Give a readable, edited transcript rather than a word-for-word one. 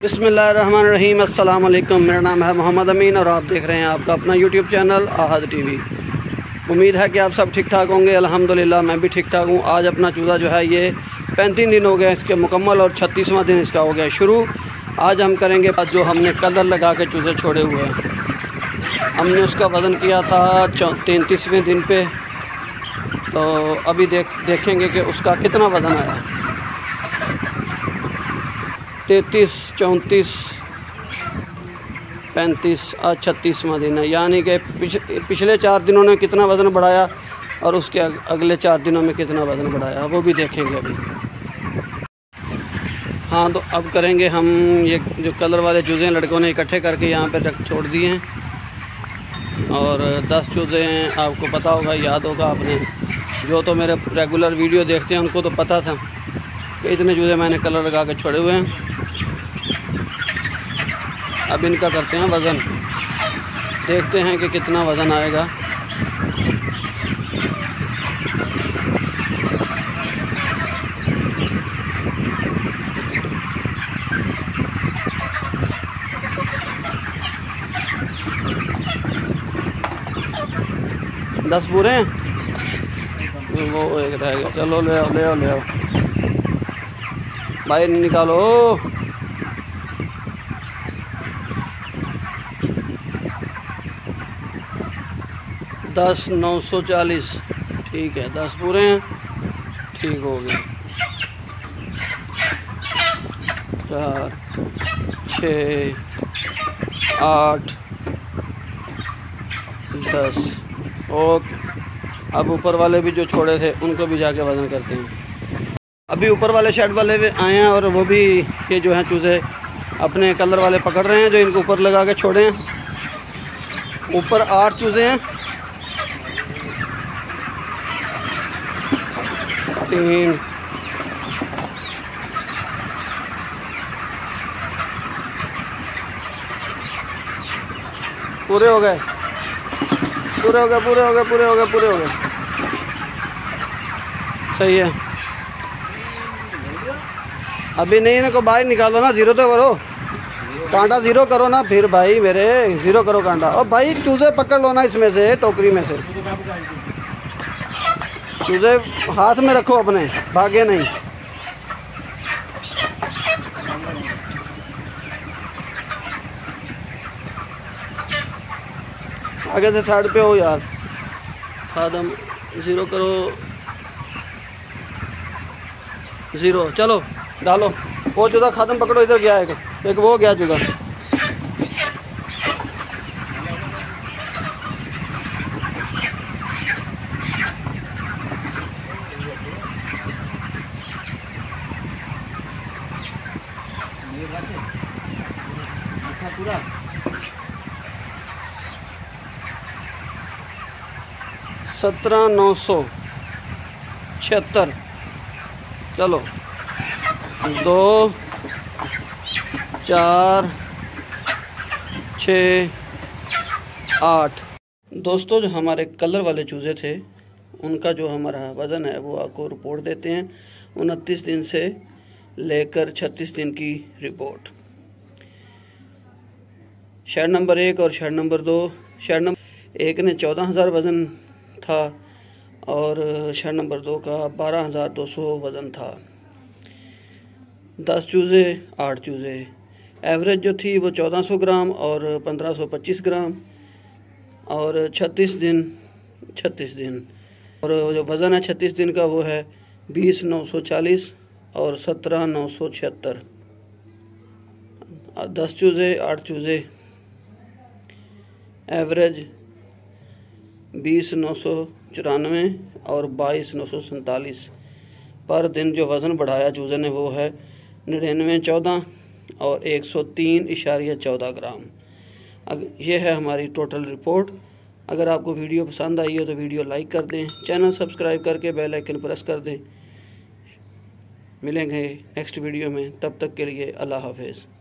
बिस्मिल्लाहिर्रहमानिर्रहीम। अस्सलाम वालेकुम। मेरा नाम है मोहम्मद अमीन और आप देख रहे हैं आपका अपना यूट्यूब चैनल आहद टीवी। उम्मीद है कि आप सब ठीक ठाक होंगे। अल्हम्दुलिल्लाह मैं भी ठीक ठाक हूँ। आज अपना चूज़ा जो है ये 35 दिन हो गए इसके मुकम्मल और 36वां दिन इसका हो गया शुरू। आज हम करेंगे जो हमने कलर लगा के चूज़े छोड़े हुए हैं। हमने उसका वज़न किया था 33वें दिन पे, तो अभी देखेंगे कि उसका कितना वज़न आया। 33, 34, 35 आज 36वां दिन है, यानी कि पिछले 4 दिनों ने कितना वज़न बढ़ाया और उसके अगले 4 दिनों में कितना वज़न बढ़ाया वो भी देखेंगे अभी। हाँ, तो अब करेंगे हम ये जो कलर वाले चूज़े लड़कों ने इकट्ठे करके यहाँ पे रख छोड़ दिए हैं और 10 चूज़े हैं। आपको पता होगा, याद होगा आपने, जो तो मेरे रेगुलर वीडियो देखते हैं उनको तो पता था कि इतने चूज़े मैंने कलर लगा के छोड़े हुए हैं। अब इनका करते हैं वज़न, देखते हैं कि कितना वज़न आएगा। दस पूरे हैं, वो एक रह गया। चलो ले आओ ले आओ ले आओ, बाहर निकालो। 10 940, ठीक है, 10 पूरे हैं, ठीक हो गए। 4 6 8 10, ओके। अब ऊपर वाले भी जो छोड़े थे उनको भी जाके वज़न करते हैं। अभी ऊपर वाले शेड वाले भी आए हैं और वो भी ये जो हैं चूज़े अपने कलर वाले पकड़ रहे हैं जो इनको ऊपर लगा के छोड़े हैं। ऊपर 8 चूज़े हैं, 3 पूरे हो गए, पूरे हो गए, पूरे हो गए, पूरे हो गए, पूरे हो गए। सही है। अभी नहीं, इनको बाहर निकालो ना, ज़ीरो तो करो, कांटा ज़ीरो करो ना फिर भाई मेरे, ज़ीरो करो कांटा। और भाई चूज़े पकड़ लो ना इसमें से, टोकरी में से चूज़े हाथ में रखो अपने, भागे नहीं। आगे से साइड पे हो यार, खादम ज़ीरो करो, ज़ीरो। चलो डालो, वो चूज़ा खादम पकड़ो, इधर गया एक वो गया चूज़ा। पूरा 17,976। चलो 2 4 6 8। दोस्तों, जो हमारे कलर वाले चूज़े थे उनका जो हमारा वज़न है वो आपको रिपोर्ट देते हैं। 29 दिन से लेकर 36 दिन की रिपोर्ट। शेड नंबर 1 और शेड नंबर 2। शेड नंबर 1 ने 14,000 वज़न था और शेड नंबर 2 का 12,200 वज़न था। 10 चूज़े 8 चूज़े, एवरेज जो थी वो 1400 ग्राम और 1525 ग्राम, और 36 दिन और जो वज़न है 36 दिन का वो है 20,940 और 17,976। 10 चूज़े 8 चूज़े, एवरेज 20,994 और 22,947 पर दिन। जो वज़न बढ़ाया चूज़े ने वो है 9914 और 103.14 ग्राम। ये है हमारी टोटल रिपोर्ट। अगर आपको वीडियो पसंद आई हो तो वीडियो लाइक कर दें, चैनल सब्सक्राइब करके बेल आइकन प्रेस कर दें। मिलेंगे नेक्स्ट वीडियो में, तब तक के लिए अल्लाह हाफ़िज़।